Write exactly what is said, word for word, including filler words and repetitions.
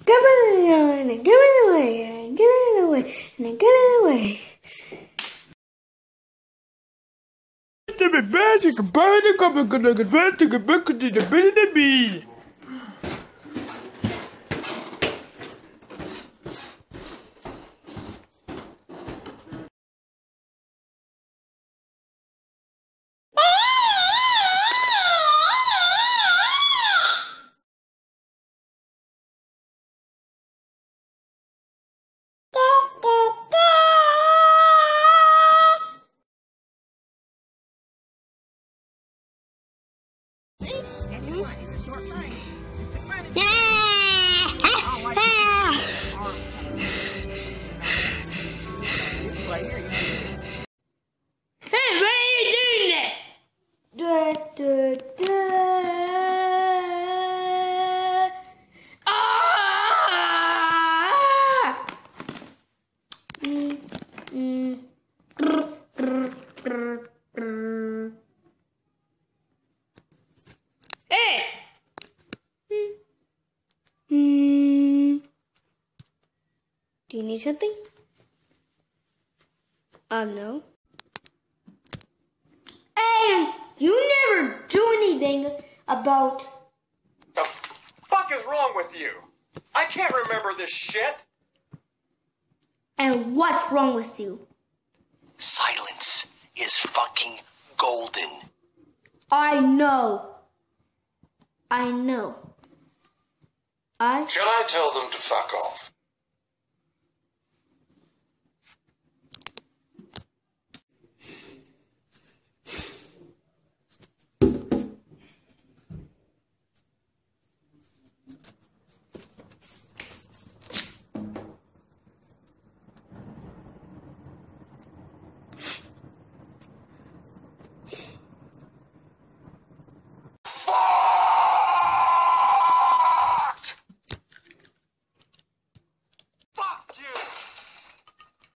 Give it away, and give it away, and give it away, and give it away. The magic bird coming to the bed to get back to the baby. It's a short train. Hey, why are you doing that? Da, da, da. Ah! Mm, mm. Brr, brr, brr, brr. Hey! Hmm. Do you need something? Um, no. And you never do anything about... The fuck is wrong with you? I can't remember this shit. And what's wrong with you? Silence is fucking golden. I know. I know. I... Shall I tell them to fuck off?